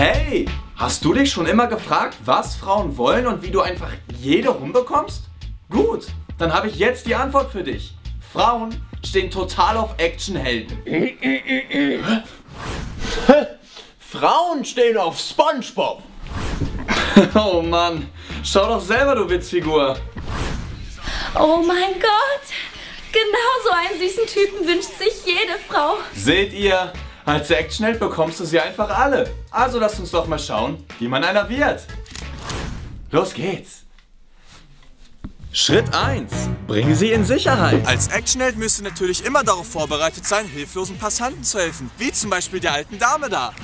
Hey, hast du dich schon immer gefragt, was Frauen wollen und wie du einfach jede rumbekommst? Gut, dann habe ich jetzt die Antwort für dich. Frauen stehen total auf Actionhelden. Frauen stehen auf SpongeBob. Oh Mann, schau doch selber, du Witzfigur. Oh mein Gott! Genau so einen süßen Typen wünscht sich jede Frau. Seht ihr, als Actionheld bekommst du sie einfach alle. Also lasst uns doch mal schauen, wie man einer wird. Los geht's. Schritt 1. Bringen Sie in Sicherheit. Als Actionheld müsst ihr natürlich immer darauf vorbereitet sein, hilflosen Passanten zu helfen. Wie zum Beispiel der alten Dame da.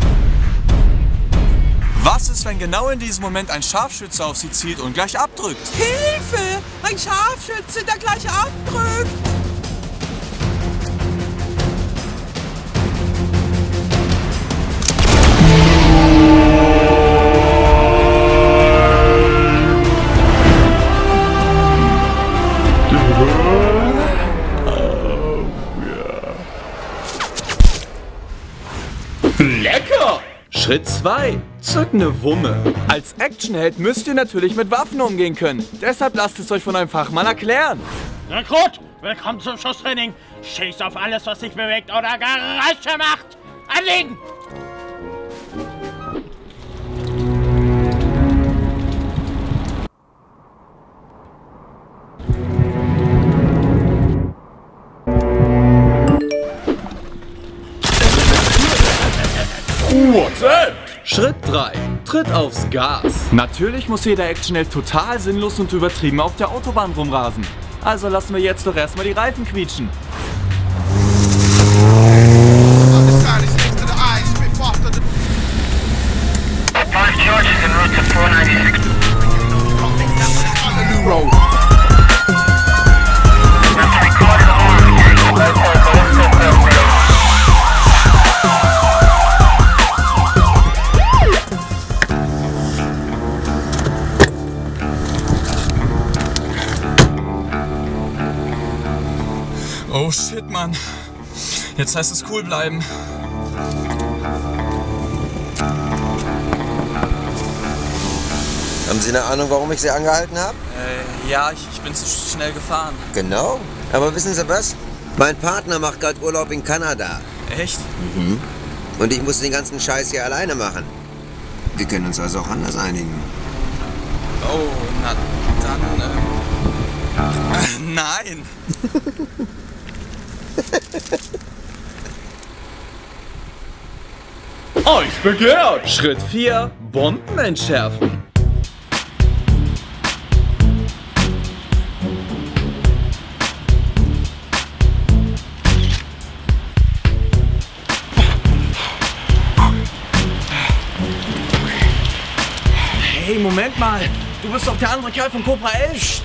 Was ist, wenn genau in diesem Moment ein Scharfschütze auf sie zielt und gleich abdrückt? Hilfe! Ein Scharfschütze, der gleich abdrückt! Lecker! Schritt 2. Zück ne Wumme. Als Actionheld müsst ihr natürlich mit Waffen umgehen können. Deshalb lasst es euch von einem Fachmann erklären. Rekrut, willkommen zum Schusstraining. Schieß auf alles, was sich bewegt oder Geräusche macht. Anlegen! WhatsApp! Schritt 3. Tritt aufs Gas. Natürlich muss jeder Actionheld total sinnlos und übertrieben auf der Autobahn rumrasen. Also lassen wir jetzt doch erstmal die Reifen quietschen. Oh shit, Mann. Jetzt heißt es cool bleiben. Haben Sie eine Ahnung, warum ich Sie angehalten habe? Ja, ich bin zu schnell gefahren. Genau. Aber wissen Sie was? Mein Partner macht gerade Urlaub in Kanada. Echt? Mhm. Und ich muss den ganzen Scheiß hier alleine machen. Wir können uns also auch anders einigen. Oh, na dann, nein. Eis begehrt! Schritt 4. Bomben entschärfen. Hey, Moment mal. Du bist doch der andere Kerl von Cobra 11.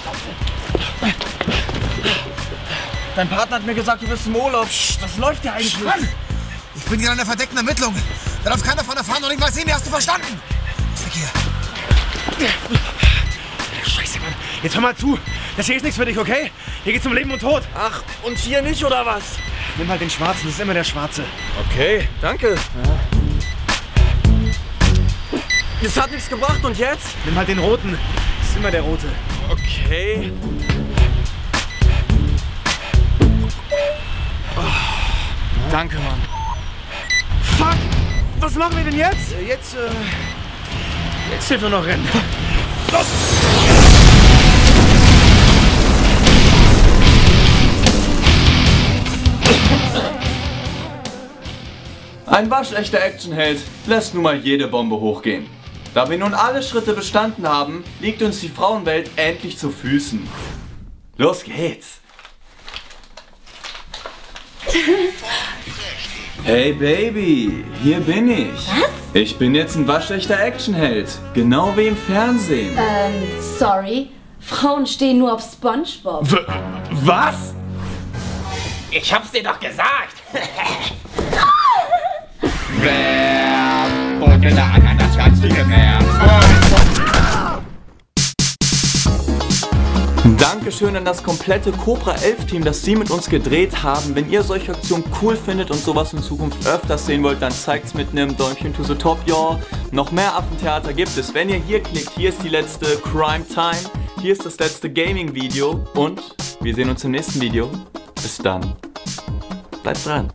Dein Partner hat mir gesagt, du bist im Urlaub. Was läuft hier eigentlich? Ich bin hier in einer verdeckten Ermittlung. Da darf keiner von erfahren und ich mal sehen, wie hast du verstanden? Was weg hier? Scheiße, Mann. Jetzt hör mal zu. Das hier ist nichts für dich, okay? Hier geht's um Leben und Tod. Ach, und hier nicht, oder was? Nimm halt den Schwarzen, das ist immer der Schwarze. Okay, danke. Das hat nichts gebracht, und jetzt? Nimm halt den Roten, das ist immer der Rote. Okay. Oh, danke, Mann. Fuck! Was machen wir denn jetzt? Jetzt hilft nur noch rennen. Los! Ein waschechter Actionheld lässt nun mal jede Bombe hochgehen. Da wir nun alle Schritte bestanden haben, liegt uns die Frauenwelt endlich zu Füßen. Los geht's! Hey Baby, hier bin ich. Was? Ich bin jetzt ein waschechter Actionheld, genau wie im Fernsehen. Sorry. Frauen stehen nur auf SpongeBob. Was? Ich hab's dir doch gesagt. Wer wohnt in der Ananas ganstige Meer? Danke Dankeschön an das komplette Cobra 11 Team, dass sie mit uns gedreht haben. Wenn ihr solche Aktionen cool findet und sowas in Zukunft öfters sehen wollt, dann zeigt's mit einem Däumchen to the top, ja. Noch mehr Affentheater gibt es. Wenn ihr hier klickt, hier ist die letzte Crime Time, hier ist das letzte Gaming Video und wir sehen uns im nächsten Video. Bis dann. Bleibt dran.